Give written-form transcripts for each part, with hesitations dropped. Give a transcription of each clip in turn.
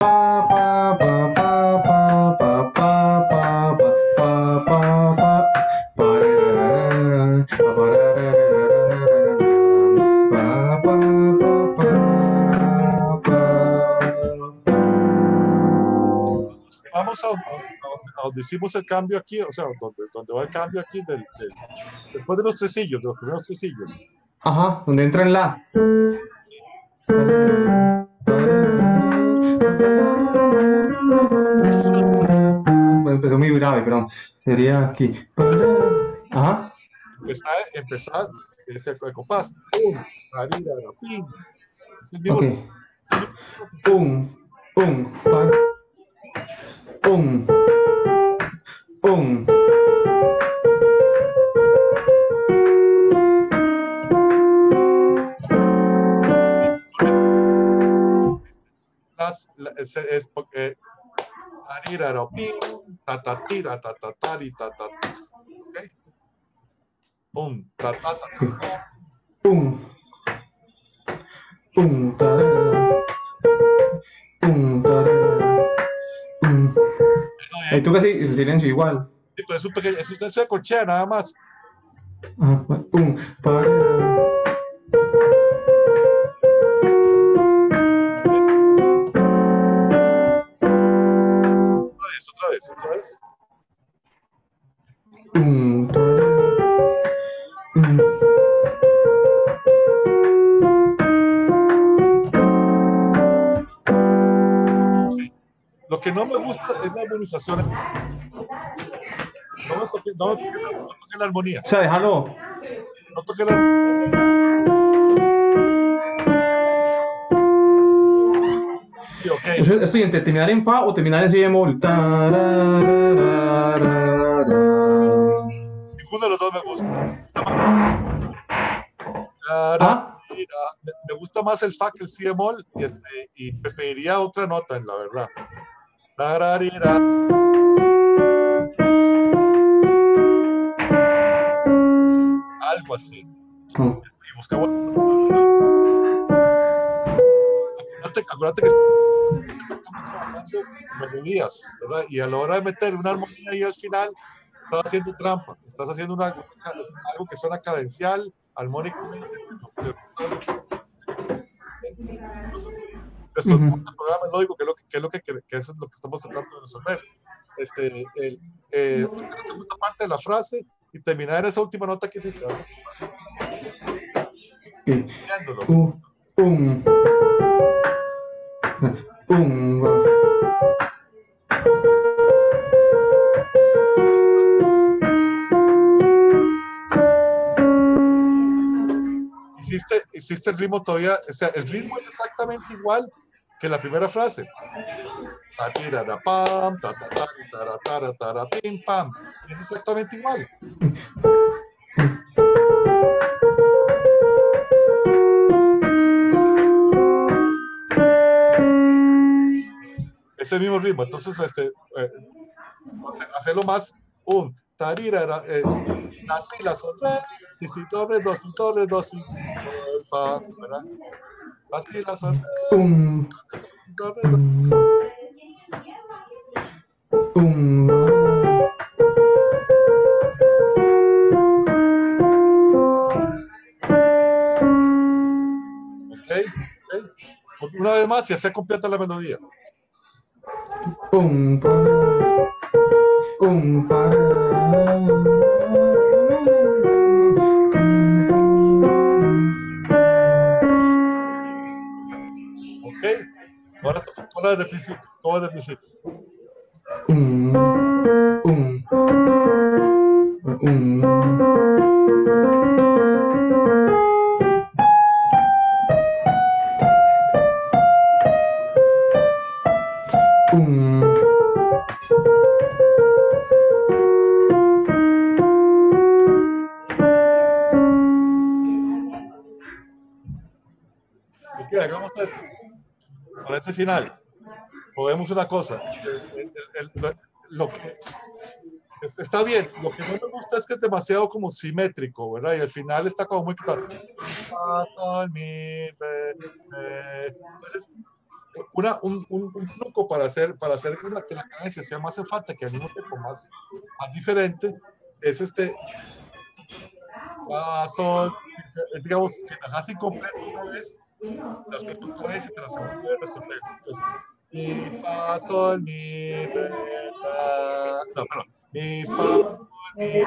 Pa, pa, pa, pa, pa, pa, pa, pa, pa, pa, pa, pararara, pa, pa, pa, pa. Vamos a donde hicimos el cambio aquí, o sea, donde va el cambio aquí después de los tresillos, de los primeros tresillos. Ajá, donde entra en la. Bueno, empezó muy grave, perdón. Sería aquí. Ajá. Empezar el compás. Pum, rarira, pim. Es el mismo, Ok. es el mismo. Pum, pum, pum, pum. Es porque rarira, pim, ta ta tira, ta ta tari, ta ta. ¿Ok? Pum, ta ta ta. Pum, pum, tarara, pum, tarara, pum. Ahí tú casi el silencio igual. Sí, pero es un pequeño, es una corchea nada más. Ajá, pum, parara. Otra vez. Pum, tarara, pum. Lo que no me gusta es la armonización. No toque la armonía. O sea, déjalo. No toque la sí, ok. Estoy entre terminar en fa o terminar en si bemol. Ninguno de los dos me gusta. Ah, Me gusta más el fa que el si bemol y preferiría otra nota, la verdad. Algo así. Y buscamos. Acuérdate que estamos trabajando melodías, ¿verdad? Y a la hora de meter una armonía ahí al final, estás haciendo trampa. Estás haciendo algo que suena cadencial, armónicamente. Resolvemos el programa melódico, que eso es lo que estamos tratando de resolver. La segunda parte de la frase y terminar en esa última nota que hiciste. Hiciste el ritmo todavía, o sea, el ritmo es exactamente igual que la primera frase. Pam, ta ta ta ta ta pim pam. Es exactamente igual. Ese mismo ritmo. Entonces, hacerlo más un tarirara, la si, la sol, re, si, do, re, do, si, fa, ¿verdad? La si, la sol, re, do, re, do. Okay. Una vez más y hacer completa la melodía. Ok, ahora toda desde el principio, todo desde el principio. Ok, hagamos esto. Para ese final, podemos una cosa. Lo que está bien, lo que no me gusta es que es demasiado como simétrico, ¿verdad? Y al final está como muy quitado. Entonces, un truco para hacer que la cadencia sea más enfática que al mismo tiempo más diferente es fa, sol, digamos, si la dejas incompleto una vez, las que tú veces, la segunda vez resolves. Entonces, mi, fa, sol, mi, re, la, no, perdón, mi, fa, sol, mi,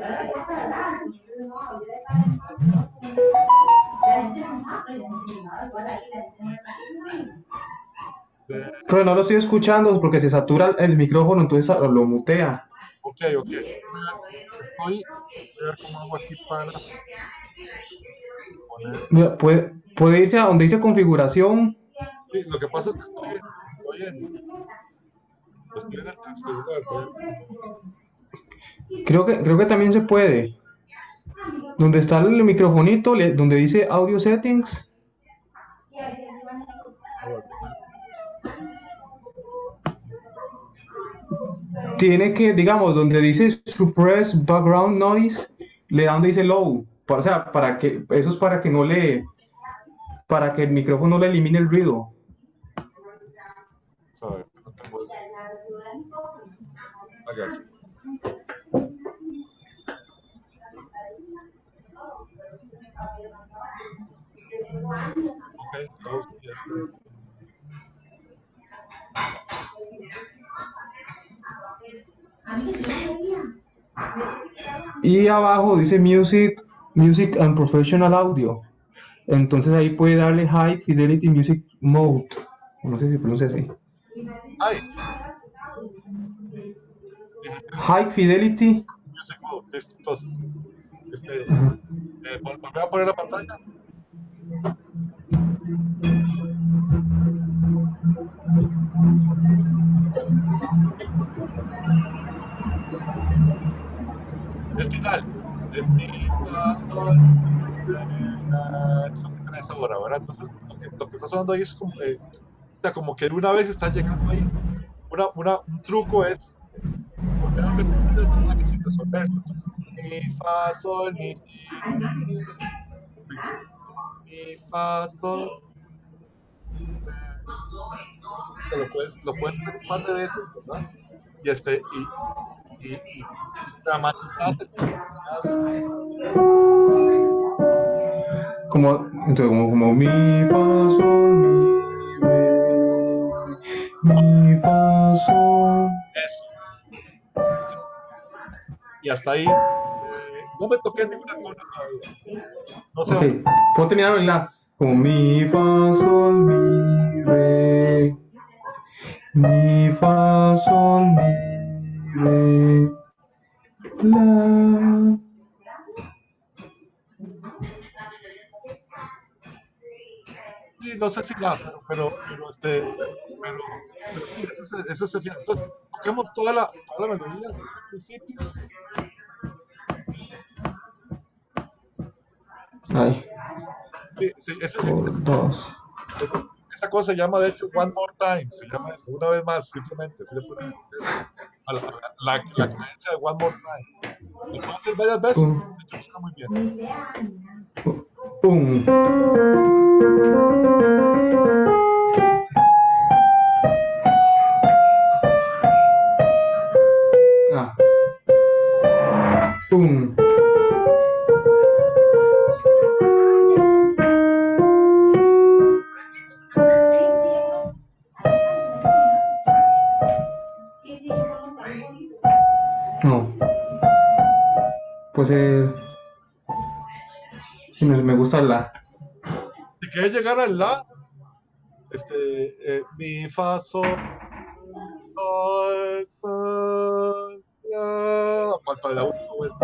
fa, sol, re. Pero no lo estoy escuchando porque se satura el micrófono, entonces lo mutea. Ok, ok. Voy a ver cómo hago aquí para poner. Mira, puede irse a donde dice configuración. Sí, lo que pasa es que estoy en el transfigurar. Creo que también se puede. Donde está el microfonito, donde dice audio settings. Tiene que, digamos, donde dice suppress background noise, le da donde dice low. O sea, eso es para que no para que el micrófono no le elimine el ruido. A ver, no tengo eso. Aquí. Ok, ya está. Y abajo dice Music and Professional Audio. Entonces ahí puede darle High Fidelity Music Mode. No sé si pronuncia así. Ay, High Fidelity. Music Mode. Listo, entonces. Volver a poner la pantalla. El final de mi fa, sol, es lo que tenés ahora, ¿verdad? Entonces, lo que está sonando ahí es como, o sea, como que de una vez está llegando ahí. Un truco es volver a repetir el mensaje sin resolverlo. Entonces, mi, fa, sol, mi, fa, sol. Lo puedes hacer un par de veces, ¿verdad? Y dramatizaste Entonces, como mi, fa, sol, mi, re, mi, fa, sol. eso. Y hasta ahí no me toqué ninguna cuerda todavía. No sé. Ok, puedo terminarlo en la. Como mi, fa, sol, mi, re. Mi, fa, sol, mi, re. La. Sí, no sé si la, pero sí, ese es el final. Entonces, toquemos toda la melodía desde el principio. Ay, Sí, sí, por dos. esa cosa se llama, de hecho, One More Time, se llama eso, una vez más, simplemente, así le ponen eso, la cadencia de One More Time. Lo puedo hacer varias veces, Un, de hecho, suena muy bien. un. Ah. Un. No. Pues sí, me gusta la. Si quieres llegar al la, mi, fa, sol, sol, sol, la, para la última vuelta.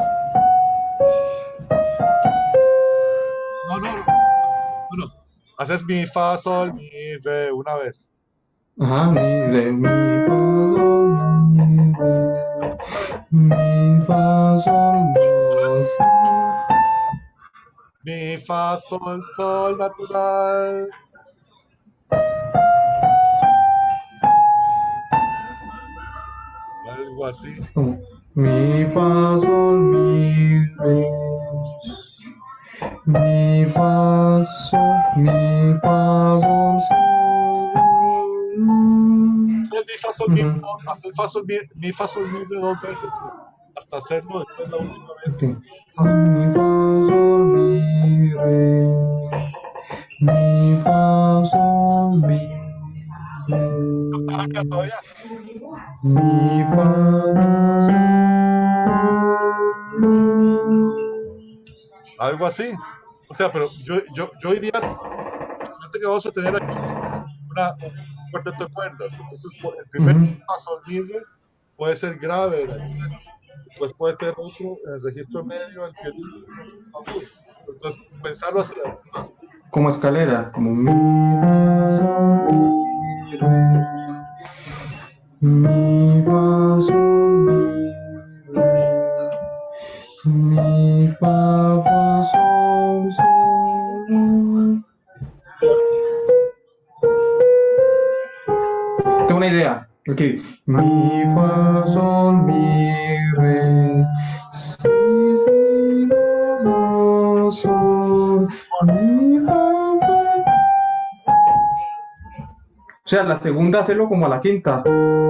No. Haces mi, fa, sol, mi, re, una vez. Ajá, mi, re, mi, fa, sol, mi, re. Mi, fa, sol, dos. Mi, fa, sol, sol, natural. Algo así. Como mi, fa, sol, mi, re. Mi, fa, sol, mi, fa, sol, sol. el mi, fa, sol, mi, Ujú. haz el fa, sol, mi, fa, sol, mi, re 2 veces, hasta hacerlo después la última vez. Ok. Mi, fa, sol, mi, re. Mi, fa, sol, mi, re. Cambia todavía. Mi, fa, Algo así. O sea, pero yo iría, fíjate que vamos a tener aquí un cuarteto de cuerdas. Entonces, el primer Ujú. fa, sol, mi, re puede ser grave en el piano. Después puede tener otro en el registro medio, el pianino, agudo. Entonces, pensarlo así, más. Como escalera, como mi, fa, sol, mi, re. Mi, fa, sol, mi, re. Mi, fa, fa, sol, sol. Tengo una idea. Ok. Mi, fa, sol, mi, re. Si, si, do, do, sol. Mi, fa, fa. O sea, la segunda hacerlo como a la quinta.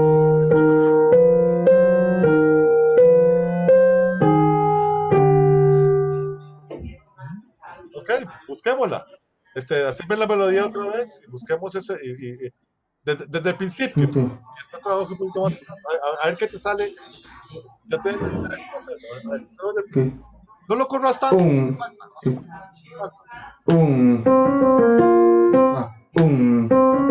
Ok, busquémosla. Haceme la melodía otra vez y busquemos ese. Desde el principio. Ok. Y después trabajamos un poquito más. A ver qué te sale. Ya te digo cómo hacerlo. A ver, solo desde el Ok. principio. No lo corras tanto, no hace Un. falta. No hace Ok. falta. No hace falta. Un. Ah. Un.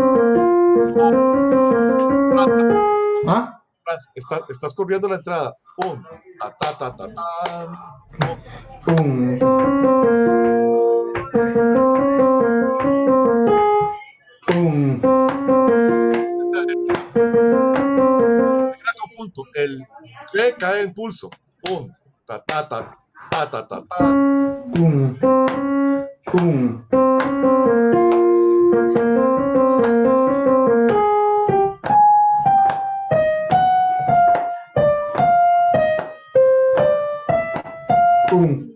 Ah. Franz, estás corriendo la entrada. Un, ta, ta, ta, ta, tan. Un. Un. Con punto. El re cae en pulso. Un, ta, ta, ta, ta, ta, ta, ta. Un. Un. Un.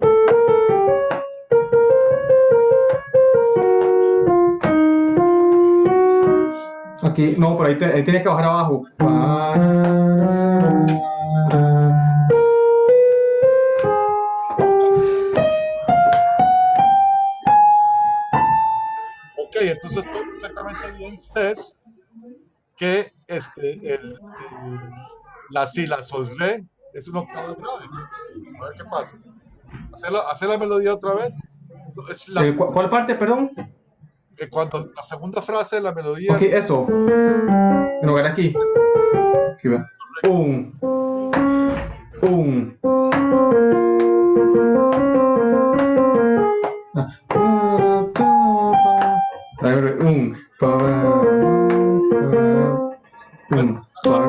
Aquí, no, pero ahí tiene que bajar abajo. Ok, entonces puede perfectamente bien ser que la si, la, sol, re es una octava grave. A ver qué pasa. Hacer la melodía otra vez. Es ¿Cuál parte, perdón? cuando la segunda frase de la melodía Ok, eso. En lugar de aquí. Aquí va. Un. Un. Un. pues, Un.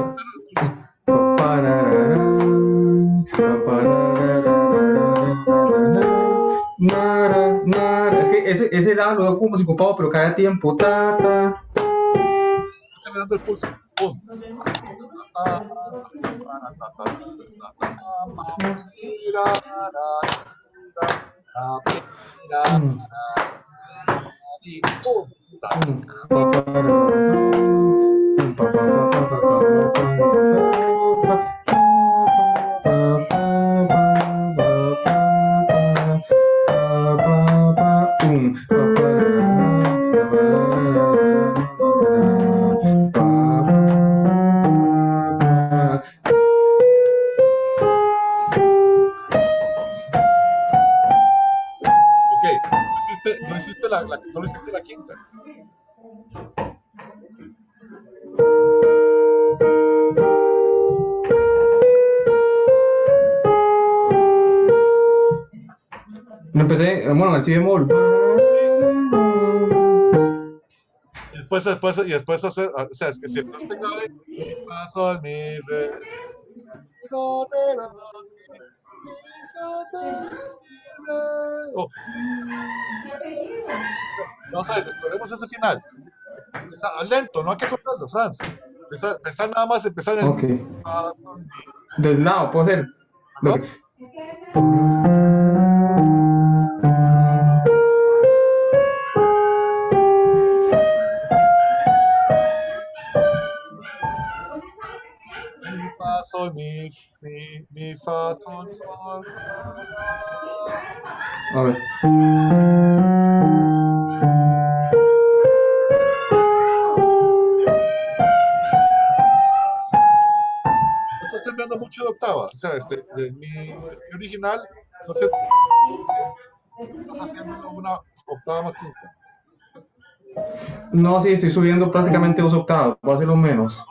Es que ese lado lo veo como sincopado, pero cada tiempo. Ta, ta. acelerando el pulso. Un, ok, no hiciste la quinta. No empecé, bueno, el si bemol. Y después hacer, o sea, es que si empezaste grave, mi, fa, sol, mi, re, sol, re, la, mi, fa, sol, mi, re. Oh, vamos a ver, esperemos ese final. Lento, no hay que cortarlo, Franz. Empezar nada más, empezar en el mi, Ok. fa, sol, mi, Del lado, puedo hacer. Lo ¿verdad? que- fa, sol, mi, fa, sol, sol. A ver. Estás cambiando mucho de octava. O sea, de mi original, estás haciéndolo una octava más quinta. No, sí, estoy subiendo prácticamente 2 octavas. Voy a hacerlo menos.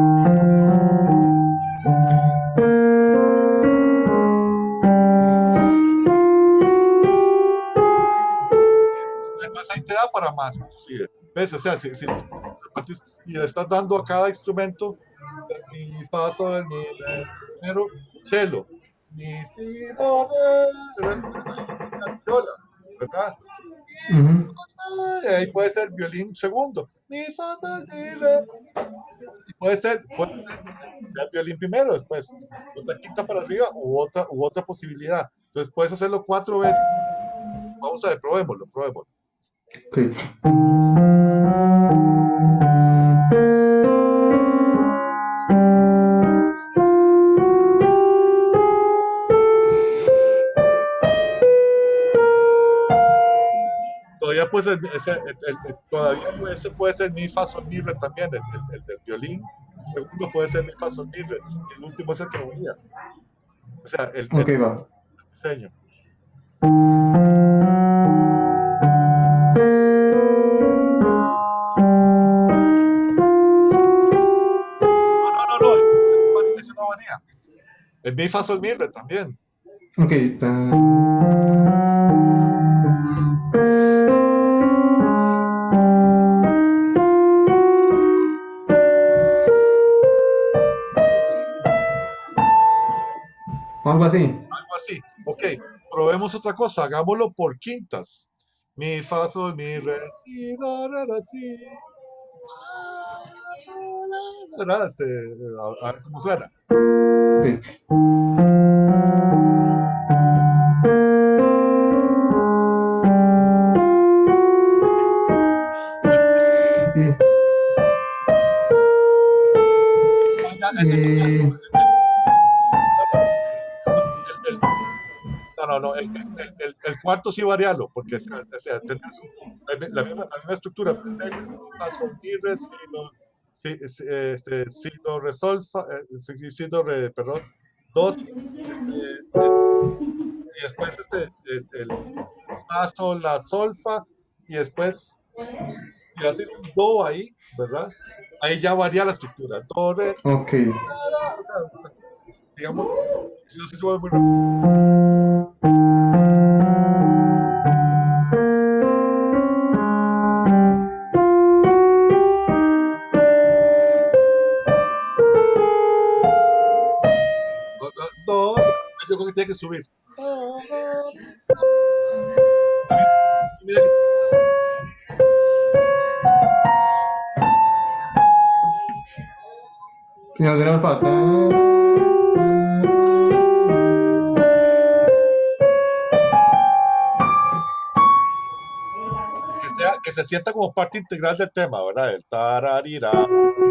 Entonces ahí te da para más, inclusive. ¿Ves? O sea, si y le estás dando a cada instrumento mi, fa, sol, mi, re, primero, cello, mi, si, do, re, viola, ¿verdad? Ujú. Y ahí puede ser violín segundo, mi, fa, sol, mi, re, y puede ser ya violín primero, después otra quinta para arriba u otra posibilidad. Entonces puedes hacerlo 4 veces. Vamos a ver, probémoslo. Ok. Todavía puede ser, todavía ese puede ser mi, fa, sol, mi, re también, el del violín. El segundo puede ser mi, fa, sol, mi, re. Y el último es el que unía. O sea, el Ok, va. diseño. No, ese no varía. El mi, fa, sol, mi, re también. Ok. Algo así. Algo así. Ok, probemos otra cosa. Hagámoslo por quintas. Mi, fa, sol, mi, re, si, do, re, re, si. ¿Verdad? A ver cómo suena. Ok. Y, y- El, no, el cuarto sí varialo, porque o sea, tenés la misma estructura, 3 veces, mi, fa, sol, mi, re, si, do, si, do, re, sol, fa, si, do, re, perdón, dos, y después el fa, sol, la, sol, fa, y después, y hacer un do ahí, ¿verdad? Ahí ya varía la estructura, do, re, ok. o sea, digamos, si no se vuelve muy rápido. Do, re, yo creo que tiene que subir. Do, do, mira que Y no tenemos falta. que se sienta como parte integral del tema, ¿verdad? El tararira.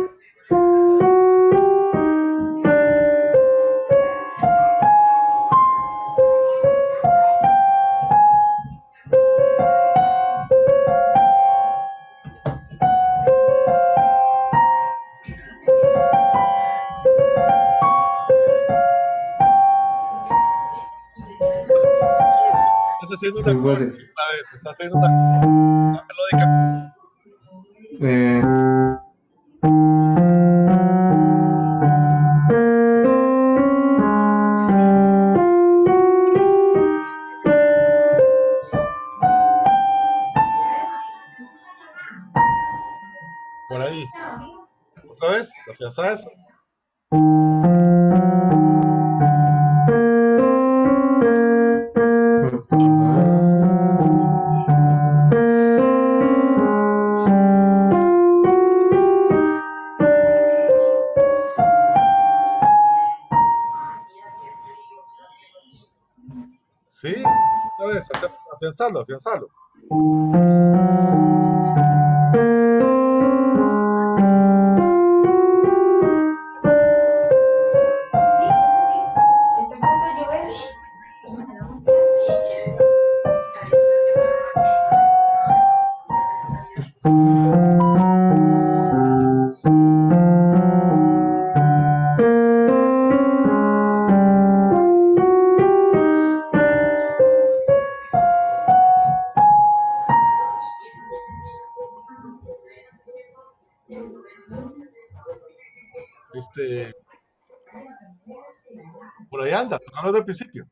Estás haciendo una Algo acorde así. otra vez, estás haciendo una melódica. Eh, Por ahí. Otra vez, afianza eso. Sí, otra vez, afianzarlo. Este, por ahí anda, tocando desde el principio.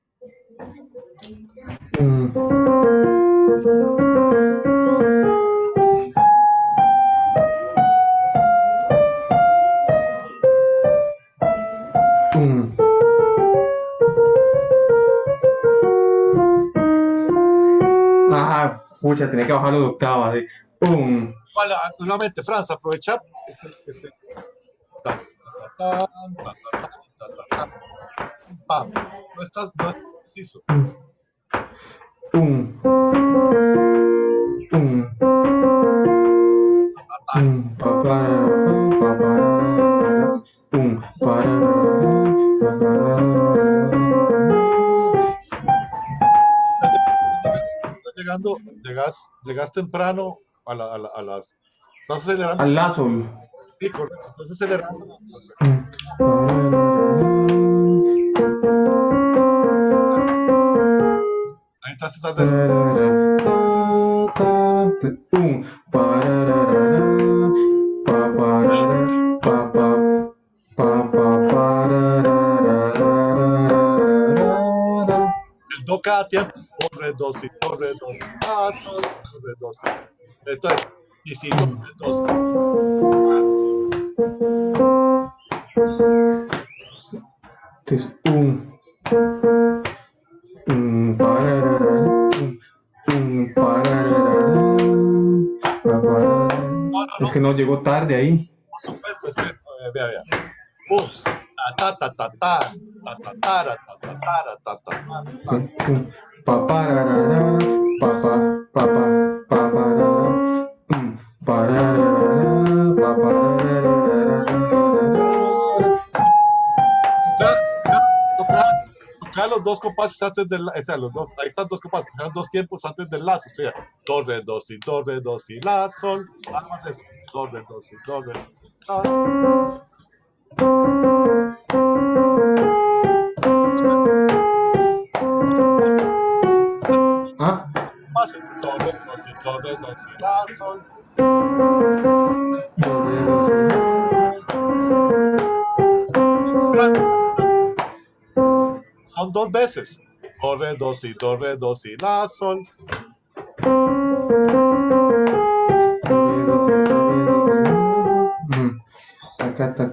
Ah, pucha, tenía que bajarlo de octava. Así. Igual, nuevamente, Franz, aprovecha. Ta, ta, ta, ta, ta, ta, ta, ta, ta, pam. No es preciso. Estás llegando, llegas temprano a las. Estás acelerando. Al lazo. Sí, correcto. Estás acelerando. Ahí estás tardando. El do cada tiempo. Do, re, do, si, la, sol, do, re, do, si. Esto es, y si, do, re, do, si, la, sol. Entonces, es que no llegó tarde ahí. Por supuesto, es que, vea. Ta, ta, ta, ta, ta, ta, ta, ta, ta, ta, ta, ta, tocar los dos compases antes del lazo, o sea, los dos, ahí están dos compases, tocar dos tiempos antes del lazo, o sea, do, re, do, si, la, sol, nada más eso, do, re, do, si, la, sol. ¿Ah? Do, re, do, si, la, sol. Son dos veces. Do, re, do, si, la, sol. Acá está.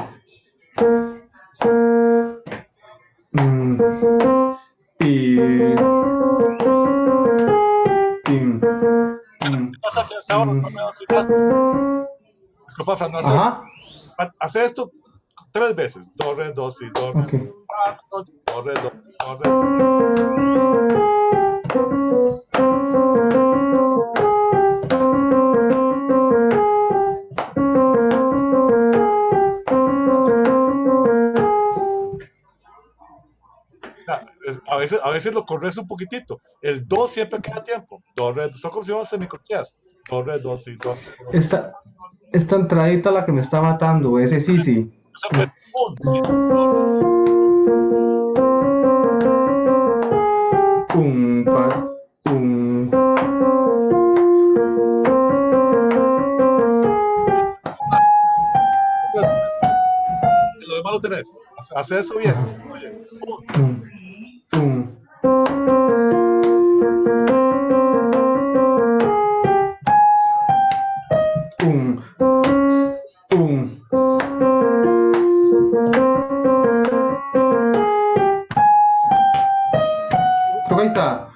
¿Qué pasa afianzado? Disculpa, Fran, hace esto 3 veces. Do, re, do, si, do, re, la, sol. Do, re, do, a veces lo corres un poquitito. El do siempre queda tiempo. Do, re, son como si fueran semicorcheas. Do, re, do, si, do. Esta entradita la que me está matando, ese sí. Lo demás lo tenés. Hace eso bien. Creo que ahí está.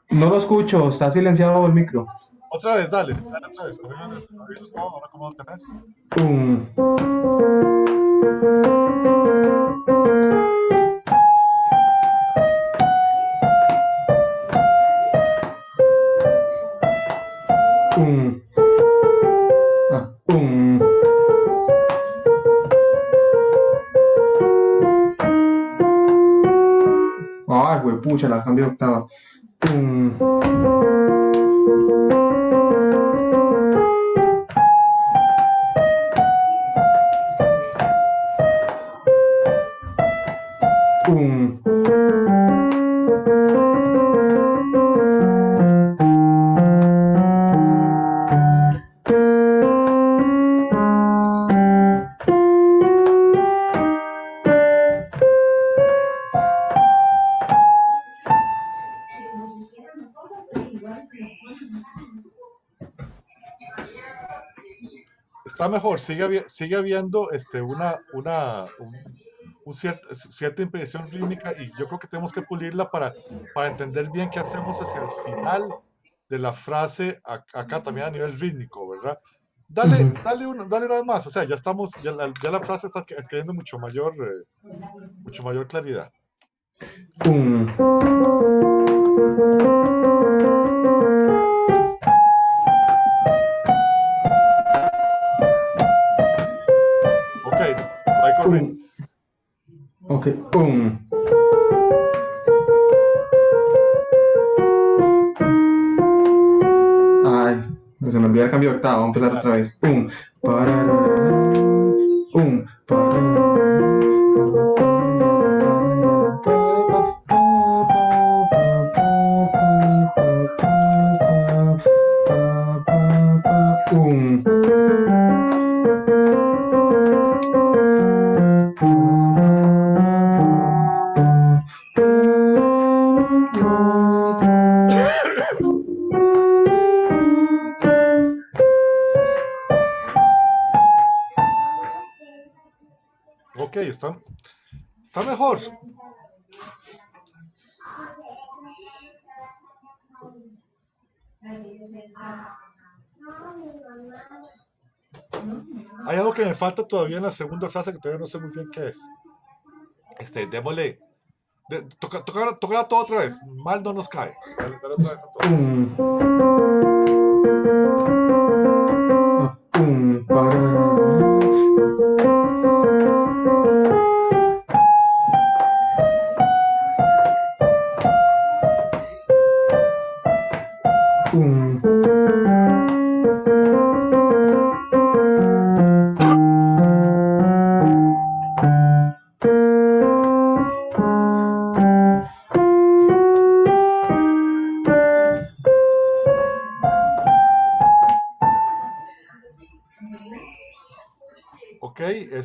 No lo escucho, está silenciado el micro. Otra vez, dale, dale otra vez. Abrirlo todo, ahora cómo lo tenés. Um. Um. Ay, güey, pucha, la cambié de octava. Um. Está mejor, sigue habiendo cierta impresión rítmica y yo creo que tenemos que pulirla para entender bien qué hacemos hacia el final de la frase acá también a nivel rítmico, ¿verdad? Dale una vez más, o sea, ya la frase está adquiriendo mucho mayor claridad. Ok, hay corrientes. Ok, Ay, se me olvidó el cambio de octava, vamos a empezar otra vez. Ok, está mejor. Hay algo que me falta todavía en la segunda frase que todavía no sé muy bien qué es. Démosle. Toca todo otra vez. Mal no nos cae. Dale otra vez a todo. Ok,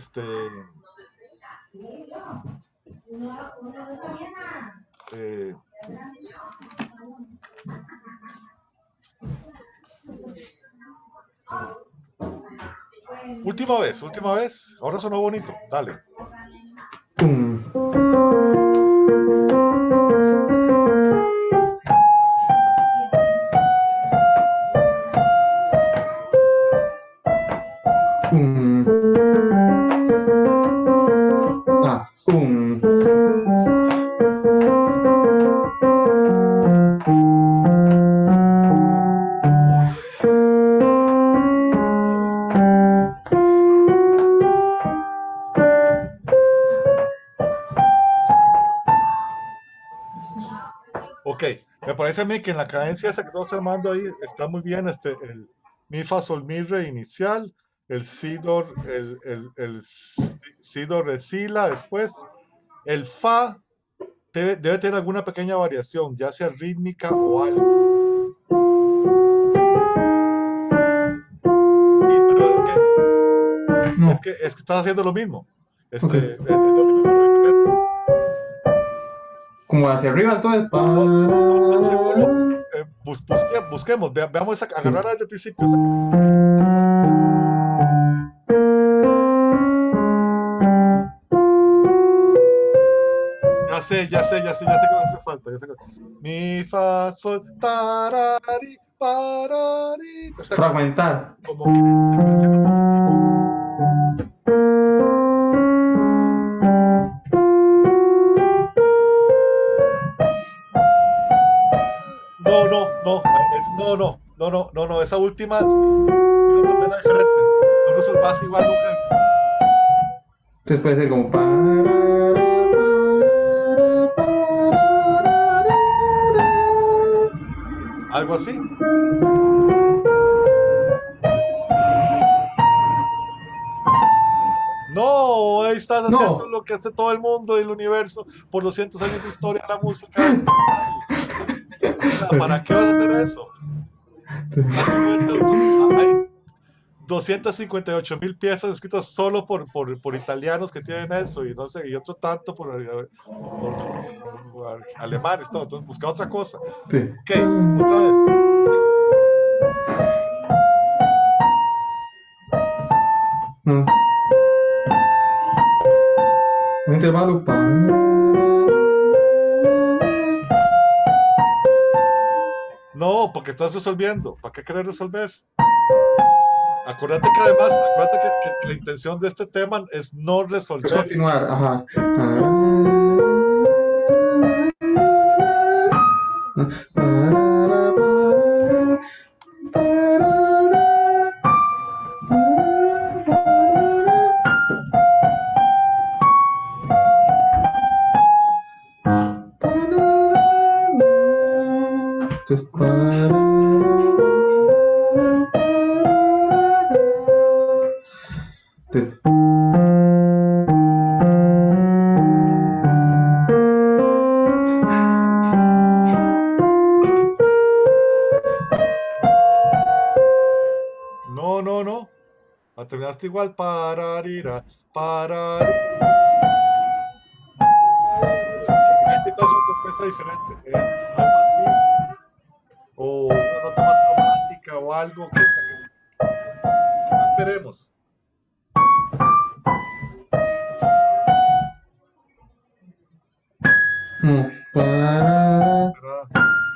última vez. Ahora sonó bonito. Dale. Ok, me parece a mí que en la cadencia esa que estamos armando ahí está muy bien el mi fa sol mi re inicial, el si do re si la después, el fa debe tener alguna pequeña variación, ya sea rítmica o algo. Sí, pero No, es que estás haciendo lo mismo. ok. Es lo mismo, pero diferente. Como hacia arriba, entonces. No tan seguro. Busquemos, veamos Sí. agarrarla desde el principio. Ya sé que me hace falta. Mi, fa, sol, tarari, parari. O sea, Fragmentar. como que te menciono un poquito. No, esa última, quiero tomarla diferente. No resolvas igual nunca. Entonces puede ser como. Algo así. No, ahí estás haciendo No. lo que hace todo el mundo y el universo por 200 años de historia de la música occidental. O sea, ¿para qué vas a hacer eso? Hay 258.000 piezas escritas solo por italianos que tienen eso y no sé, y otro tanto por alemanes, todo. Entonces busca otra cosa. Sí. Ok, otra vez. No. Un intervalo. No, porque estás resolviendo. ¿Para qué querer resolver? Acuérdate que la intención de este tema es no Es resolver. continuar. Ajá. No. Terminaste igual. Pararira, pararira. Ahí te das una sorpresa diferente. Es algo así. O una nota más cromática o algo que no esperemos. Desesperada.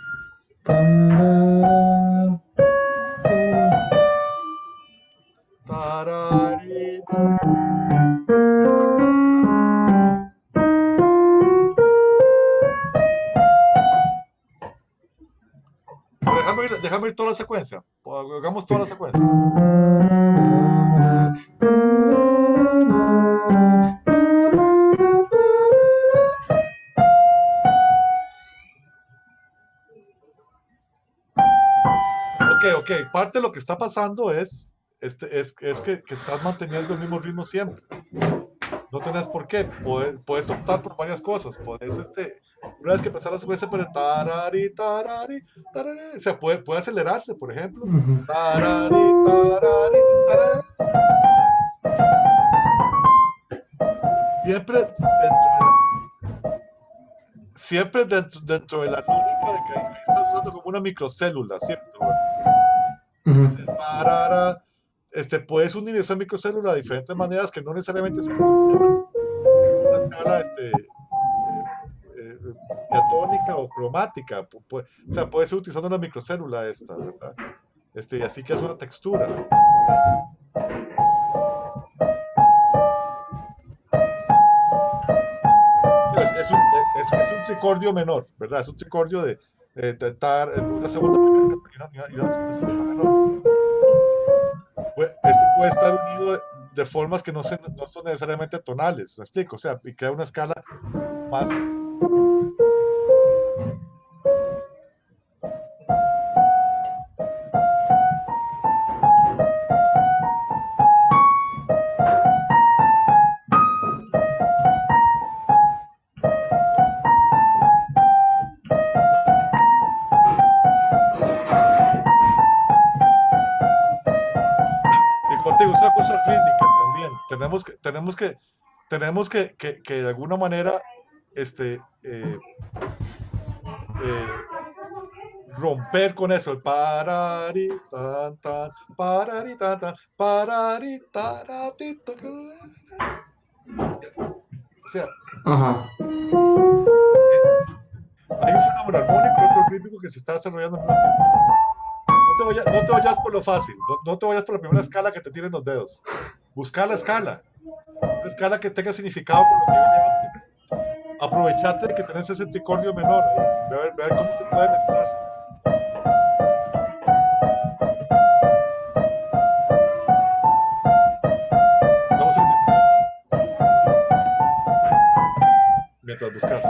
Tararita. Algo más cromático. Pero déjame ir toda la secuencia. Hagamos toda la secuencia. Ok. Parte de lo que está pasando es que estás manteniendo el mismo ritmo siempre. No tenés por qué. Puedes optar por varias cosas. Una vez que empezar la secuencia, pero tarari, tarari, tarari, o sea, puede acelerarse, por ejemplo. Tarari, tarari, tarari. Siempre dentro de la lógica de que ahí estás usando como una microcélula, ¿cierto? Parara, puedes unir esa microcélula de diferentes maneras que no necesariamente sea una escala diatónica o cromática. O sea, puede ser utilizando una microcélula ¿verdad? Y así que es una textura. Es un tricordio menor, ¿verdad? Es un tricordio de una segunda mayor y una segunda menor. Puede estar unido de formas que no son necesariamente tonales, ¿me explico? O sea, y crea una escala más. Y como te digo, es una cosa rítmica también. Tenemos que de alguna manera este, eh, eh, romper con eso, el parari, tan, tan, parari, tan, tan, parari, taratito. O sea, Ajá. Hay un fenómeno armónico y otro rítmico que se está desarrollando al mismo tiempo. No te vayas por lo fácil, no te vayas por la primera escala que te tiren los dedos. Busca la escala, una escala que tenga significado con lo que viene antes. Aprovechate de que tenés ese tricordio menor ahí, ver cómo se puede mezclar. Vamos a un segundito. Mientras buscas.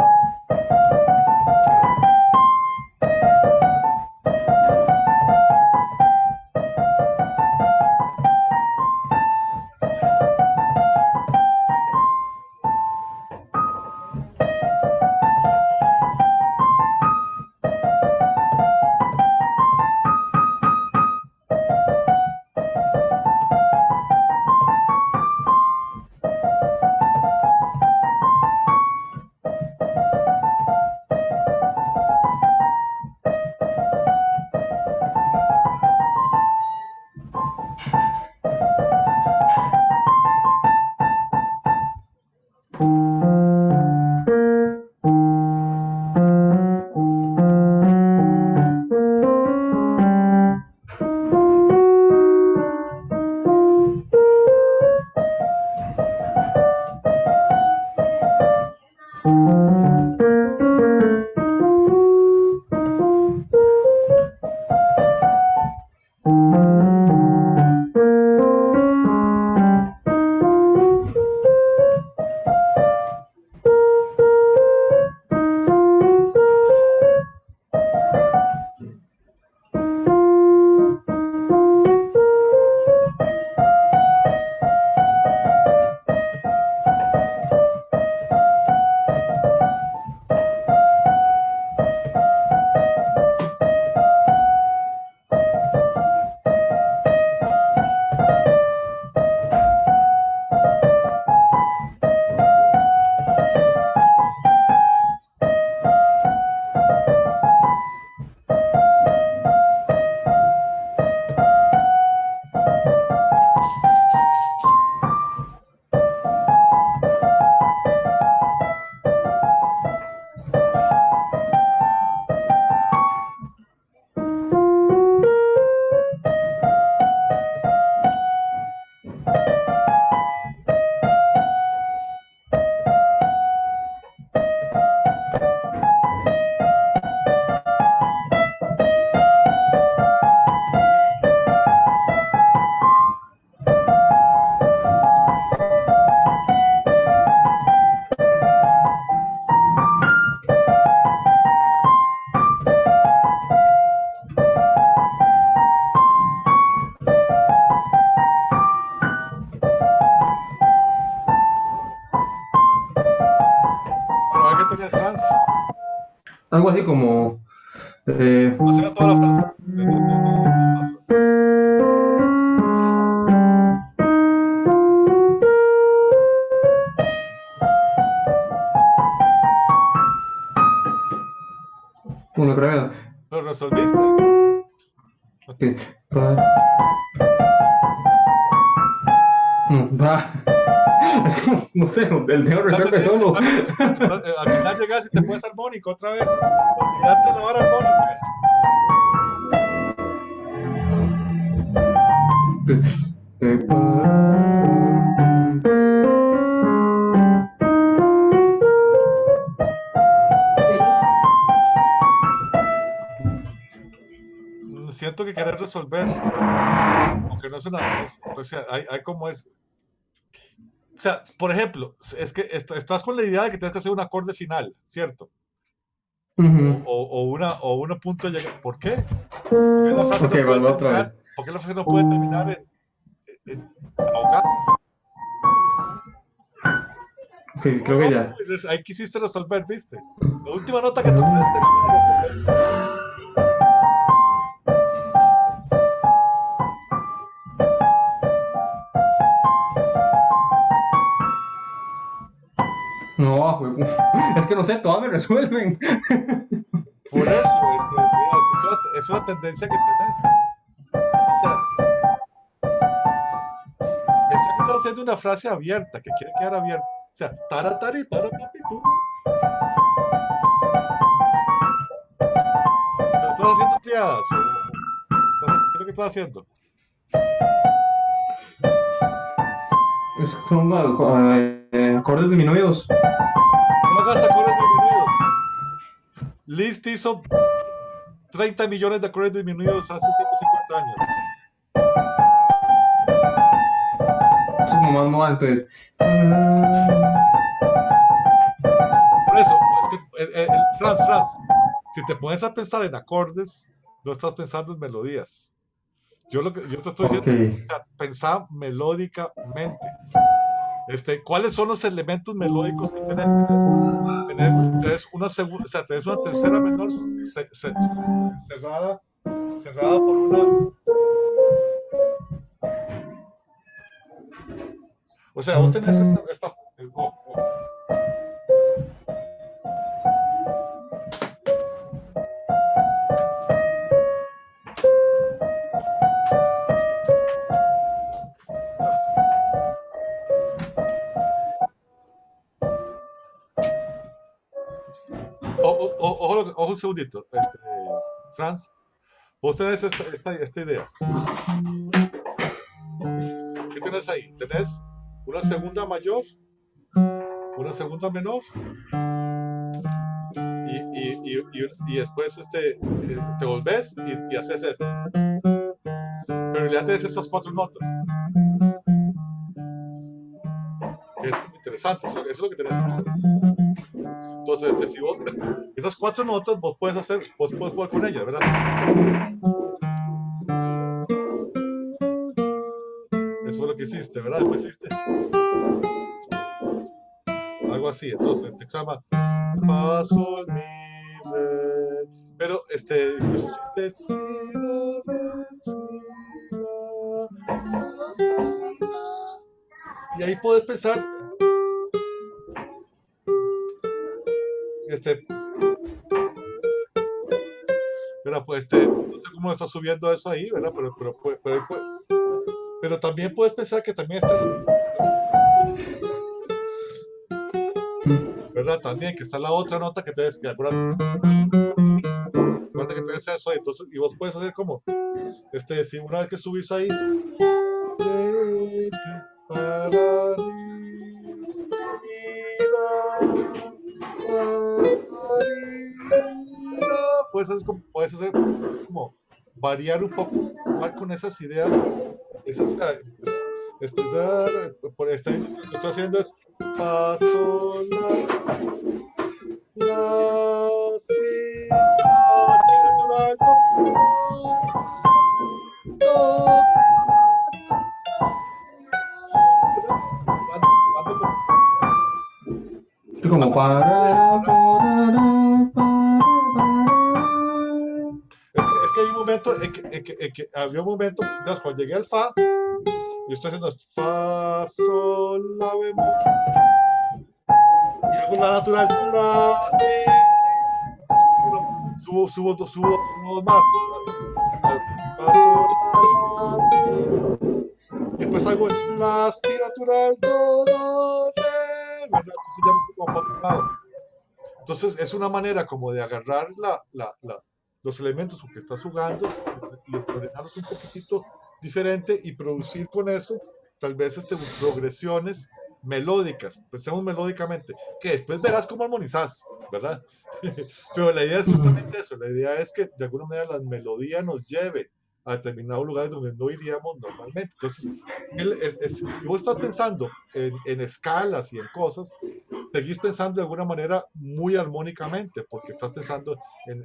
Bueno, a ver qué tenías, Franz. Algo así como... Hacer toda la frase. Paso. Uno creo. Lo resolviste. Que va. Es como, no sé, el dedo resuelve solo. Al final llegas y te puedes armónico otra vez. Olvídate la vara armónica. Siento que querés resolver, aunque no es una vez. Pues hay como es. O sea, por ejemplo, es que estás con la idea de que tienes que hacer un acorde final, ¿cierto? O una punto de llegada. ¿Por qué? ¿Por qué la frase Ok, no puede vuelvo otra terminar? vez. ¿Por qué la frase no puede terminar en ahogado? Ok, creo que ya. Ahí quisiste resolver, ¿viste? La última nota que tocaste no me la resolver. No, es que no sé, todas me resuelven. Por eso, es una tendencia que tenés. O sea, pensá que estás haciendo una frase abierta, que quiere quedar abierta. O sea, taratari, para papi, tú. estás haciendo triadas? ¿Qué es lo que estás haciendo? Es como acordes disminuidos. No hagas acordes disminuidos. Liszt hizo 30 millones de acordes disminuidos hace 150 años. Es como más moda, entonces. Por eso, es que, Franz, si te pones a pensar en acordes, no estás pensando en melodías. Yo te estoy diciendo, Ok. o sea, pensá melódicamente. ¿Cuáles son los elementos melódicos que tenés? Tenés una segunda, o sea, tenés una tercera menor cerrada, cerrada por una. O sea, vos tenés ojo un segundito, Franz, vos tenés esta idea. ¿Qué tenés ahí? Tenés una segunda mayor, una segunda menor, y después te volvés y haces esto. Pero en realidad tenés estas 4 notas. Que es como interesante, eso es lo que tenés. Entonces, si vos, esas 4 notas vos puedes jugar con ellas, ¿verdad? Eso fue lo que hiciste, ¿verdad? Después hiciste algo así. Entonces, se llama fa, sol, mi, re. Pero, después hiciste si, do, re, si, la, fa, sol, la. Y ahí puedes pensar, ¿verdad? Pues, no sé cómo estás subiendo eso ahí, ¿verdad? Pero también puedes pensar que también está, ¿verdad? También que está la otra nota que tienes que, acuérdate que tienes eso ahí, entonces, y vos puedes hacer como, si una vez que subís ahí, puedes hacer como variar un poco, jugar con esas ideas, por lo que estoy haciendo es fa, sol, la, si, natural, do, Es como para, es que hay un momento había un momento, entonces cuando llegué al fa, yo estoy haciendo fa, sol, la bemol, y hago la natural, la, si, subo dos más, fa, sol, la, si, y después hago la, si natural, do, re, ¿verdad? Entonces ya me fui como para otro lado. Entonces es una manera como de agarrar los elementos con que estás jugando y ordenarlos un poquitito diferente y producir con eso tal vez progresiones melódicas. Pensemos melódicamente, que después verás cómo armonizás, ¿verdad? Pero la idea es justamente eso, la idea es que de alguna manera la melodía nos lleve a determinados lugares donde no iríamos normalmente. Entonces, si vos estás pensando en escalas y en cosas, seguís pensando de alguna manera muy armónicamente, porque estás pensando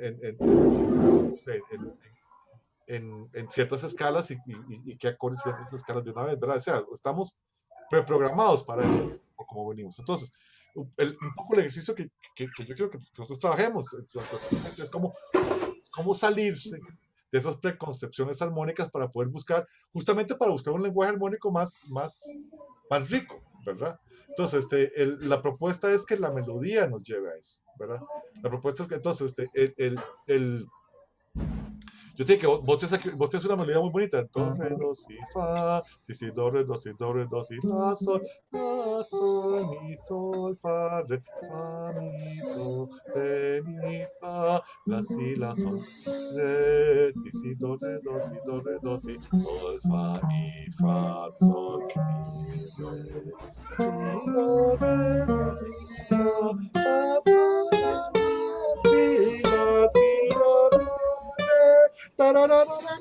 en ciertas escalas y qué acordes y ciertas escalas de una vez, ¿verdad? O sea, estamos preprogramados para eso, o como venimos. Entonces, un poco el ejercicio que yo quiero que nosotros trabajemos es cómo salirse de esas preconcepciones armónicas para poder buscar, justamente para buscar un lenguaje armónico más rico, ¿verdad? Entonces, la propuesta es que la melodía nos lleve a eso, ¿verdad? La propuesta es que entonces, yo Yo te digo que vos tienes una melodía muy bonita. Do, re, do, si, fa, si, si, do, re, do, si, la, sol, mi, sol, fa, mi, do, re, mi, fa, la, sol, re, si, si, do, re, do, si, sol, fa, mi, sol, mi, re, si, do, re, do, si, do, fa, sol, la, si, do, re, tarararara,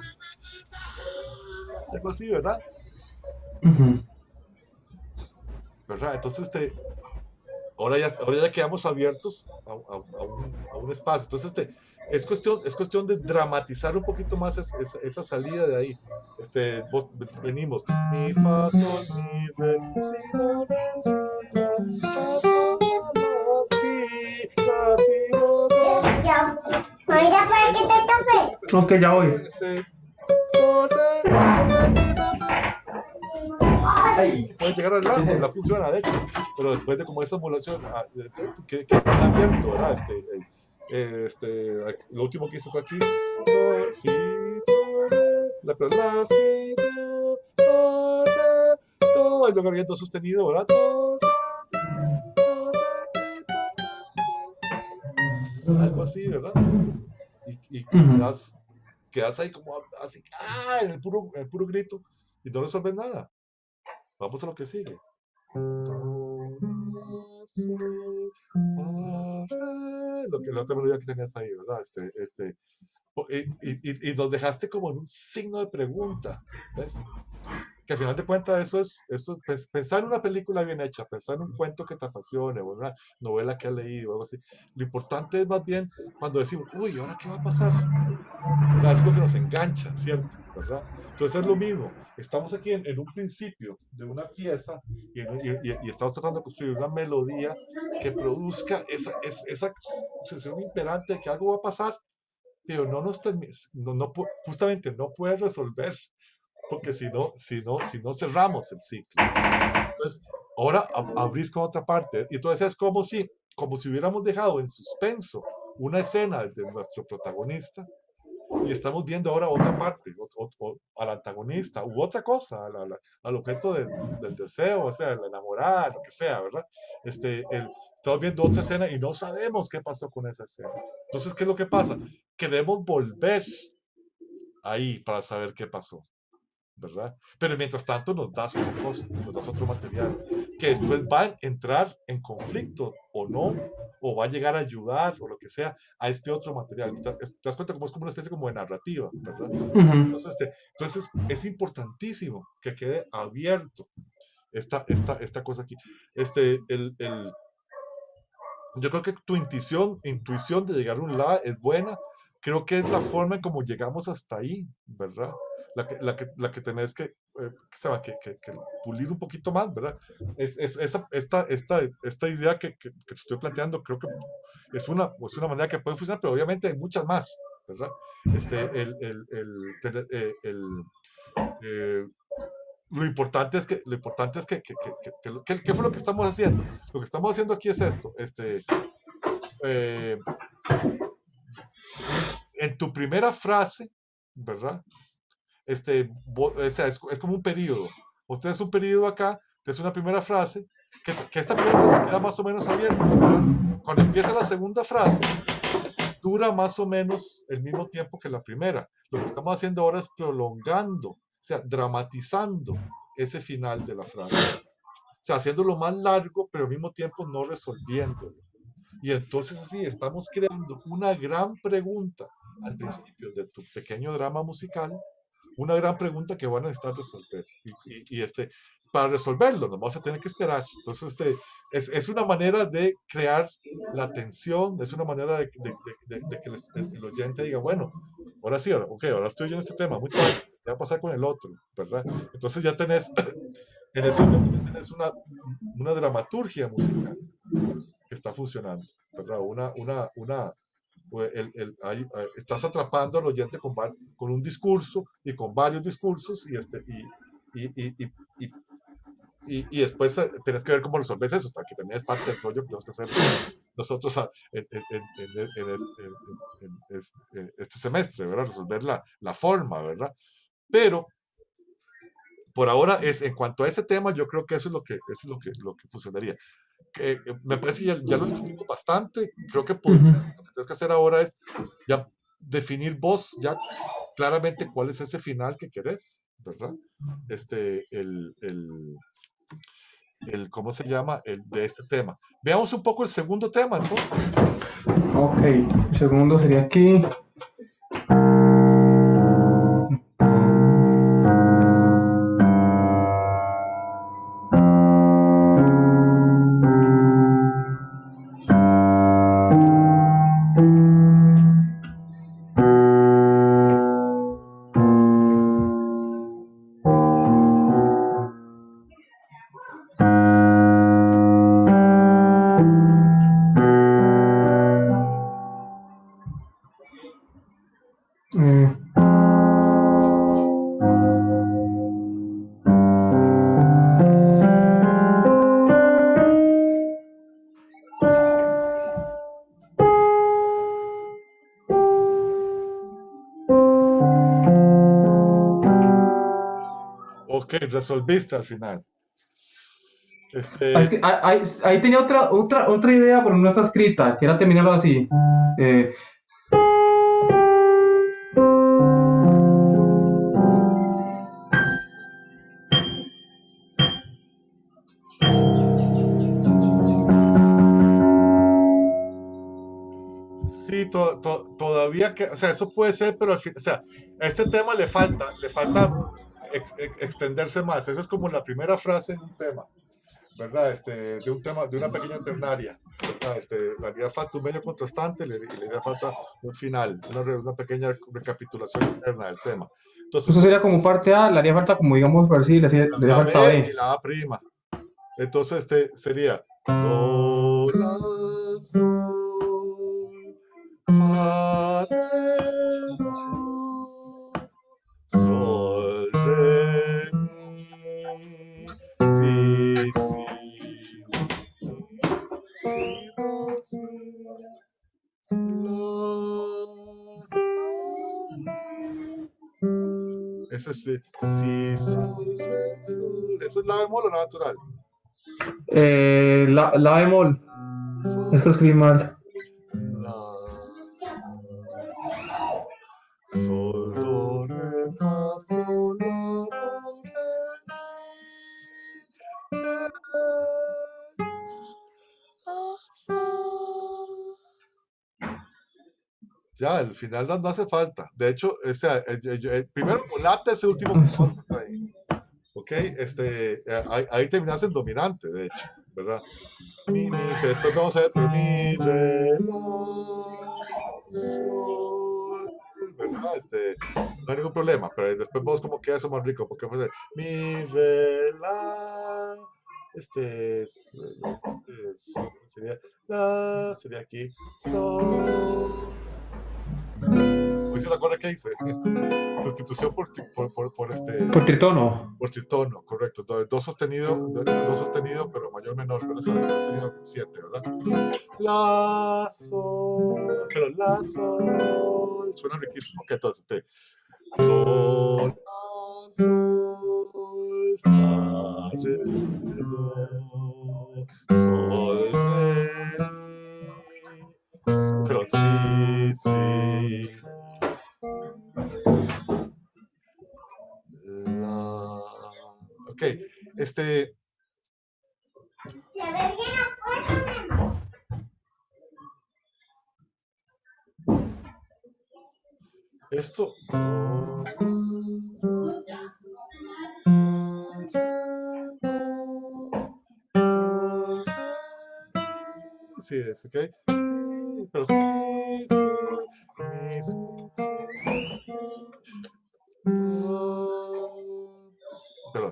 algo así, ¿verdad? Ujú. ¿Verdad? Entonces, ahora ya quedamos abiertos a un espacio. Entonces, es cuestión de dramatizar un poquito más esa salida de ahí. Venimos, mi, fa, sol, mi, re, si, do, re, si, la, fa, sol, la, si, la, si, do, do. Ya, mira para que te tope. Ok, ya voy. Do, re, do, re, mi, re, Ay. puede llegar al lado, la funciona de hecho, pero después de como esas modulaciones que abierto, ¿verdad? Lo último que hice fue aquí, do, si, do, re, la, si, do, re, do, y luego viendo sostenido, ¿verdad? Do, re, do, re, algo así, ¿verdad? Y Ujú. quedas ahí como así, en el puro grito, y no resuelves nada. Vamos a lo que sigue. Do, la, sol, fa, re, la otra melodía que tenías ahí, ¿verdad? Y nos dejaste como en un signo de pregunta, ¿ves? Que al final de cuentas pensar en una película bien hecha, pensar en un cuento que te apasione, o una novela que has leído, o algo así. Lo importante es más bien cuando decimos, uy, ¿ahora qué va a pasar? ¿Verdad? Eso es lo que nos engancha, ¿cierto? ¿Verdad? Entonces es lo mismo. Estamos aquí en un principio de una pieza y estamos tratando de construir una melodía que produzca esa sensación imperante de que algo va a pasar, pero justamente no puede resolver, porque si no cerramos el ciclo. Entonces, ahora abrís con otra parte. Y entonces es como si hubiéramos dejado en suspenso una escena de nuestro protagonista y estamos viendo ahora otra parte, al antagonista u otra cosa, al objeto del deseo, o sea, la enamorada, lo que sea, ¿verdad? Estamos viendo otra escena y no sabemos qué pasó con esa escena. Entonces, ¿qué es lo que pasa? Queremos volver ahí para saber qué pasó, ¿verdad? Pero mientras tanto nos das otra cosa, nos das otro material, que después va a entrar en conflicto o no, o va a llegar a ayudar o lo que sea a este otro material. ¿Te das cuenta cómo es como una especie como de narrativa, ¿verdad? Ujú. Entonces es importantísimo que quede abierto esta cosa aquí. Yo creo que tu intuición de llegar a un la es buena. Creo que es la forma en cómo llegamos hasta ahí, ¿verdad? La que tenés que pulir un poquito más, ¿verdad? Esta idea que te estoy planteando, creo que es una manera que puede funcionar, pero obviamente hay muchas más, ¿verdad? Eh, lo importante es que ¿qué fue lo que estamos haciendo? Lo que estamos haciendo aquí es esto. Eh, en tu primera frase, ¿verdad? O sea, es como un periodo. Usted es un periodo acá, es una primera frase, que esta primera frase queda más o menos abierta, ¿verdad? Cuando empieza la segunda frase, dura más o menos el mismo tiempo que la primera. Lo que estamos haciendo ahora es prolongando, o sea, dramatizando ese final de la frase. O sea, haciéndolo más largo, pero al mismo tiempo no resolviéndolo. Y entonces así estamos creando una gran pregunta al principio de tu pequeño drama musical, una gran pregunta que van a necesitar resolver. Para resolverlo nos vamos a tener que esperar. Entonces es una manera de crear la tensión, es una manera de que el oyente diga, bueno, ahora sí, ahora estoy yo en este tema, muy tarde, ¿qué va a pasar con el otro? ¿Verdad? Entonces ya tenés, en ese momento ya tenés una dramaturgia musical que está funcionando, ¿verdad? Estás atrapando al oyente con un discurso y con varios discursos y después tenés que ver cómo resolves eso, que también es parte del rollo que tenemos que hacer nosotros este semestre, ¿verdad? Resolver la forma, ¿verdad? Pero por ahora, en cuanto a ese tema, yo creo que eso es lo que funcionaría. Me parece que ya lo discutimos bastante. Creo que lo que tienes que hacer ahora es ya definir vos ya claramente cuál es ese final que querés, ¿verdad? ¿Cómo se llama? El de este tema. Veamos un poco el segundo tema, entonces. Ok, el segundo sería aquí. Eh, Ok, resolviste al final. es que ahí tenía otra idea, pero no está escrita. Quiero terminarlo así. Eh, Sí, todavía que, o sea, eso puede ser, pero al fin, o sea, a este tema le falta extenderse más. Eso es como la primera frase de un tema, ¿verdad? De un tema, de una pequeña ternaria, ¿verdad? Le haría falta un medio contrastante y le haría falta un final, una pequeña recapitulación interna del tema. Entonces, Eso sería como parte A, le haría falta como, digamos, ver si le haría la falta B y B. la A prima. Entonces, sería do, la, sol, fa, re, do, sol, re, mi, si, si, si, do, si, la, sol, mi. Ese sí, si, sol, re, sol. ¿Eso es la bemol o la natural? La bemol. Es que escribí mal. La, sol, do, re, fa, sol, la, do, re, mi, re, la, sol. Ya, el final no hace falta. De hecho, primero volate ese último compás que está ahí. ¿Ok? Ahí terminas en dominante, de hecho, ¿verdad? Pero después vamos a ver, pero mi, re, la, sol, ¿verdad? No hay ningún problema, pero después vos como queda eso más rico, porque puede ser mi, re, la, sería, la, sería aquí, sol. Hoy se la acuerda que hice. Sustitución Por tritono. por tritono, correcto. Do sostenido, pero mayor menor, pero esa do sostenido con 7, ¿verdad? La, sol, pero la, sol, suena riquísimo. Ok, entonces, do, la, sol, fa, re, do, sol, re, mi, pero sí, sí, la, ok, Se ve bien afuera, Memo. esto, sí es, ok, sí, pero sí, sí, mi, sí, perdón,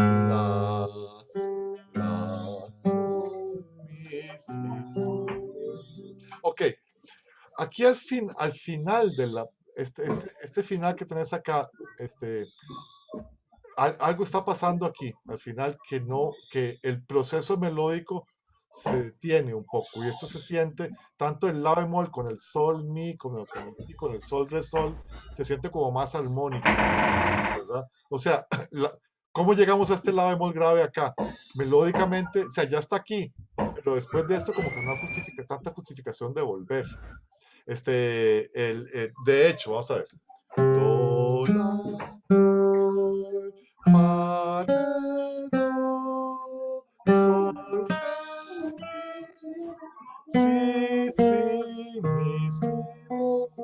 sol, mi, si, sol, si. Ok, aquí al final de este final que tenés acá, algo está pasando aquí, al final que el proceso melódico se detiene un poco y esto se siente tanto el la bemol con el sol mi, con el sol re sol, se siente como más armónico, ¿verdad? O sea, ¿cómo llegamos a este la bemol grave acá? Melódicamente, o sea, ya está aquí, pero después de esto como que no justifica tanta justificación de volver. De hecho, vamos a ver. Do, la, sol, fa, re, do, sol, si, mi, si, do, si,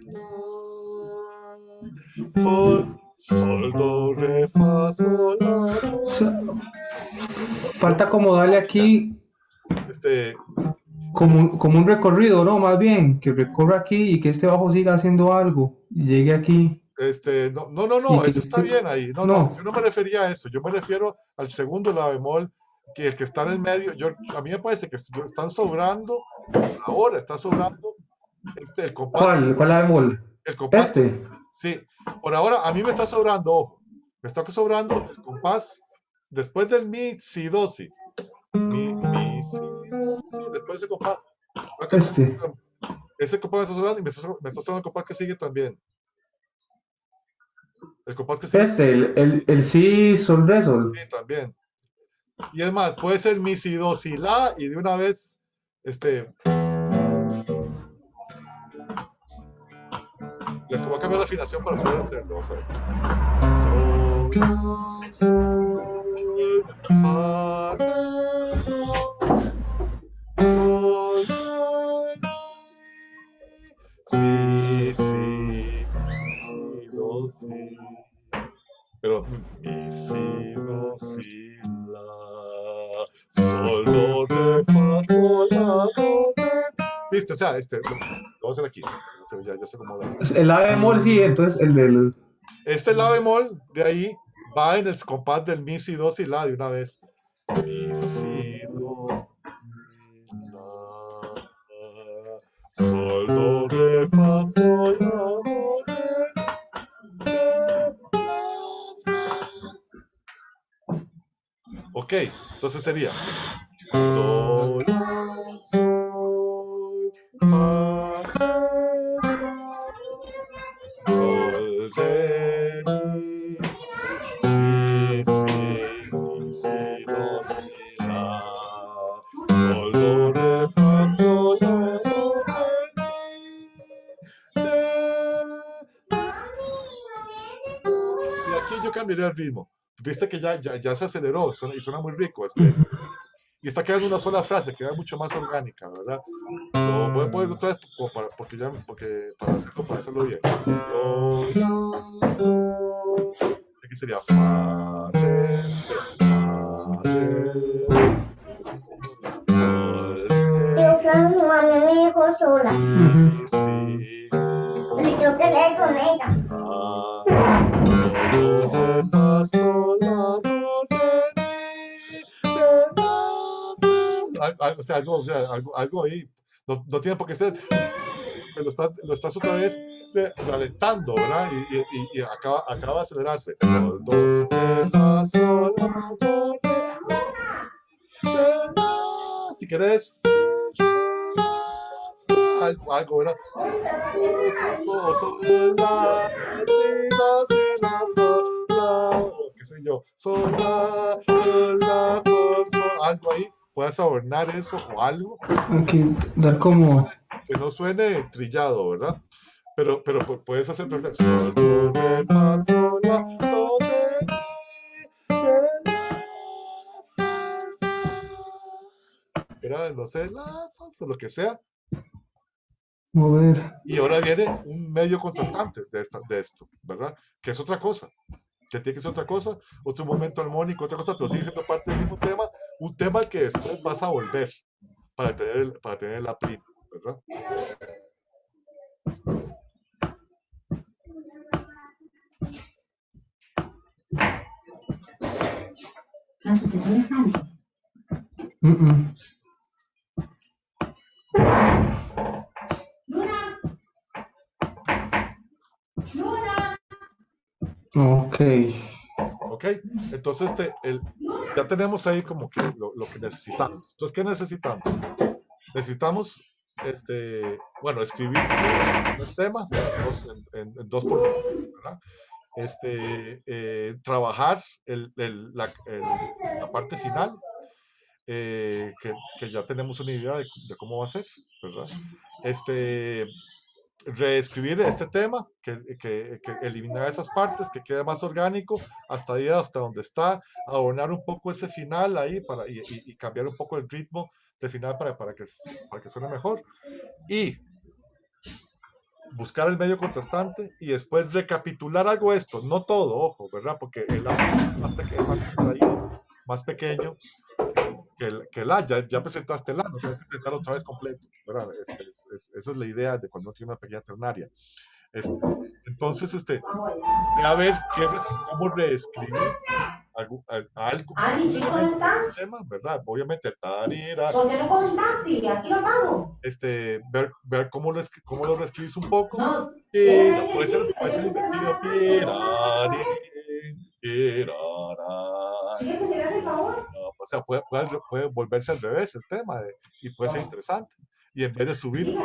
la. Sol, do, re, fa, sol, la, do. Falta como darle aquí Este, como un recorrido, ¿no? Más bien, que recorra aquí y que este bajo siga haciendo algo y llegue aquí y no, que eso está bien ahí. No, no, yo no me refería a eso. Yo me refiero al segundo la bemol, que el que está en el medio. A mí me parece que están sobrando, ahora está sobrando el compás. ¿cuál la bemol? El compás, Este. sí. Por ahora, a mí me está sobrando, ojo, me está sobrando el compás después del mi, si, do, si. Mi, si, do, si. Después ese compás. Este. Ese compás me está sobrando y me está sobrando el compás que sigue también. El compás que sigue. Este, el si, sol, re, sol. Sí, también. Y es más, puede ser mi, si, do, si, la, y de una vez, le voy a cambiar la afinación para poder hacerlo. Vamos a ver. Do, la, sol, fa, re, do, sol, re, mi, si, do, si. Pero mi, si, do, si, la, sol, do, re, fa, sol, la, do, re. ¿Viste? O sea, lo voy a hacer aquí. Ya sé cómo lo. El la bemol, sí, entonces el del. La bemol de ahí va en el compás del mi, si, do, si, la de una vez. Mi, si, do, si, la, sol, do, re, fa, sol, la, do, re, ok, entonces sería do, la, sol, fa, re, sol, re, mi, si, do, si, la, sol, do, re, fa, sol, la, do, re, y aquí yo cambiaría el ritmo. Viste que ya se aceleró y suena muy rico. Y está quedando una sola frase, queda mucho más orgánica, ¿verdad? Lo voy a poner otra vez para hacerlo bien. Do, la, sol. Aquí sería fa, re, fa, re, sol, Yo creo que mi mamá me dejó sola. si, Le tengo que leer con ella. sol, do, re, fa, sol, la, do, re, mi, re, la, fa. O sea, algo ahí. No tiene por qué ser. Lo estás otra vez ralentando, ¿verdad? Y acaba de acelerarse. Sol, do, re, fa, sol, la, do, re, la. Si querés, algo, ¿verdad? Sol, la, si, do, si, la, sol, la, qué sé yo, sol, la, sol, algo ahí. Puedes adornar eso o algo. Aquí, dar como. Que no suene trillado, ¿verdad? Pero puedes hacer sol, do, re, fa, sol, la, do, re, ¿verdad? No sé, la, sol, o lo que sea. Mover. Y ahora viene un medio contrastante de esto, ¿verdad? Que es otra cosa. Que tiene que ser otra cosa, otro momento armónico, otra cosa, pero sigue siendo parte del mismo tema, un tema al que después vas a volver para tener la prima, ¿verdad? Ok. Ok, entonces ya tenemos ahí como que lo que necesitamos. Entonces, ¿qué necesitamos? Necesitamos, bueno, escribir el tema en 2x2, ¿verdad? Trabajar la parte final, que ya tenemos una idea de cómo va a ser, ¿verdad? Reescribir este tema, que eliminar esas partes, que quede más orgánico, hasta ahí, hasta donde está, adornar un poco ese final ahí y cambiar un poco el ritmo del final para que suene mejor. Y buscar el medio contrastante y después recapitular algo de esto, no todo, ojo, ¿verdad? Porque el A es más contraído, más pequeño que el A. Ya presentaste el A, no tienes que presentarlo otra vez completo, ¿verdad? Esa es la idea de cuando uno tiene una pequeña ternaria. Entonces, voy a ver cómo reescribir algo Ani, chico, ¿no está? tema, ¿verdad? Obviamente, ¿Por qué no coge un taxi? Aquí lo pago. ver cómo lo reescribís un poco. No, Puede ser divertido. ¿Quieres que te haga el favor? O sea, puede volverse al revés el tema y puede ser interesante. Y en vez de subir,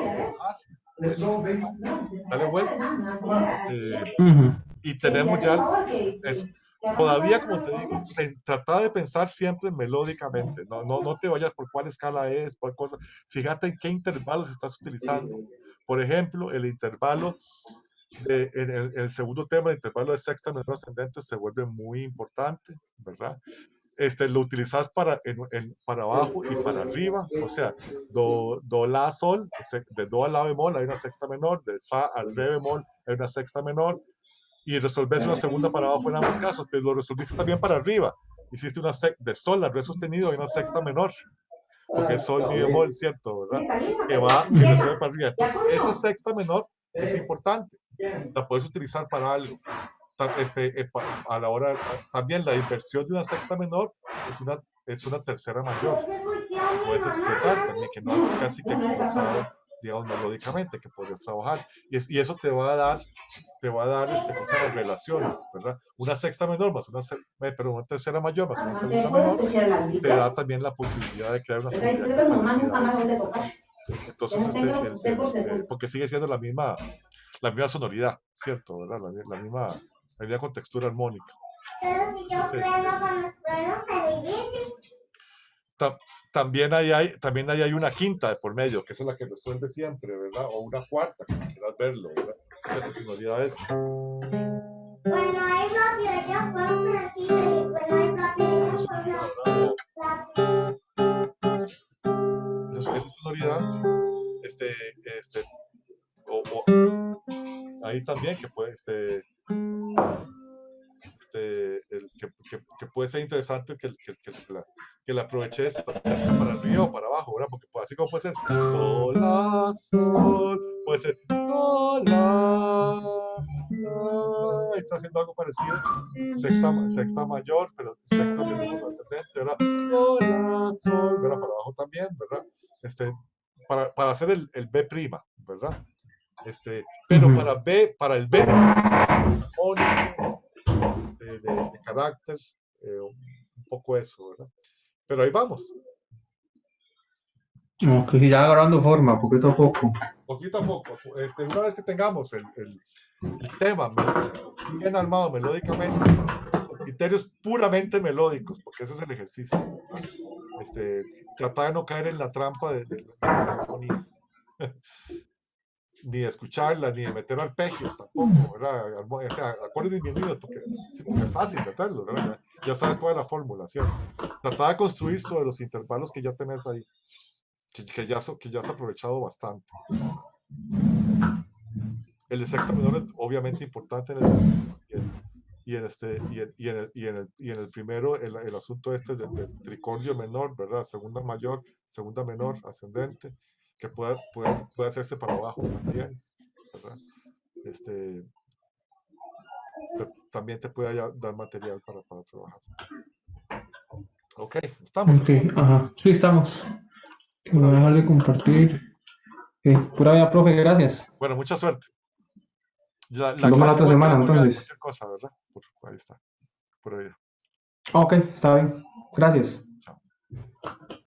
dale vuelta. Y tenemos ya eso. Todavía, como te digo, trata de pensar siempre melódicamente. No te vayas por cuál escala es, por cosa. Fíjate en qué intervalos estás utilizando. Por ejemplo, el intervalo en el segundo tema, el intervalo de sexta menor ascendente se vuelve muy importante, ¿verdad? Lo utilizas para abajo y para arriba, o sea, do, la, sol, de do a la bemol hay una sexta menor, de fa al re bemol hay una sexta menor, y resolves una segunda para abajo en ambos casos, pero lo resolviste también para arriba. Hiciste una de sol al re sostenido y una sexta menor, porque es sol, mi bemol, ¿cierto? ¿Verdad? Que resuelve para arriba. Entonces, esa sexta menor es importante. La puedes utilizar para algo. A la hora, también la inversión de una sexta menor es una tercera mayor. Puedes explotar también, que no es casi que explotado, digamos, melódicamente, que podrías trabajar. Y eso te va a dar relaciones, ¿verdad? Una sexta menor más una tercera mayor más una segunda menor te da también la posibilidad de crear una sonoridad. Entonces, porque sigue siendo la misma sonoridad, ¿cierto? ¿Verdad? La misma con textura armónica. Pero si yo freno con los frenos, se me dice. También hay una quinta de por medio, que esa es la que resuelve siempre, ¿verdad? O una cuarta, como quieras verlo, ¿verdad? Las sonoridades. Bueno, hay rápido, ya fueron por así, bueno, hay rápido, ya fueron esa sonoridad, ahí también que puede, que puede ser interesante que la aproveches para arriba o para abajo, ¿verdad? Porque así como puede ser do, la, sol, puede ser do, la, la, está haciendo algo parecido, sexta mayor, pero sexta menor ascendente, ¿verdad? Do, la, sol, ¿verdad? Para abajo también, ¿verdad? Para hacer el B', ¿verdad? Pero para el B de carácter, un poco eso, ¿verdad? Pero ahí vamos. Ok, ya agarrando forma, poquito a poco. Poquito a poco. Una vez que tengamos el tema bien armado melódicamente, con criterios puramente melódicos, porque ese es el ejercicio. Tratar de no caer en la trampa de armonías. Ni de escucharla, ni de meter arpegios tampoco, ¿verdad? O sea, acordes disminuidos, porque es fácil meterlos, ¿verdad? Ya sabes cuál es la fórmula, ¿cierto? Tratar de construir sobre los intervalos que ya tenés ahí, que ya has aprovechado bastante. El de sexta menor es obviamente importante en el segundo, y en el primero el asunto del tricordio menor, ¿verdad? Segunda mayor, segunda menor, ascendente, que puede hacerse para abajo también, ¿verdad? También te puede dar material para trabajar. Ok, estamos. Ok, ajá, sí estamos. Voy a dejar de compartir. Pura vida, profe, gracias. Bueno, mucha suerte. La Nos vemos la otra semana, entonces. Cualquier cosa, ¿verdad? Ahí está. Por ahí. Ok, está bien. Gracias.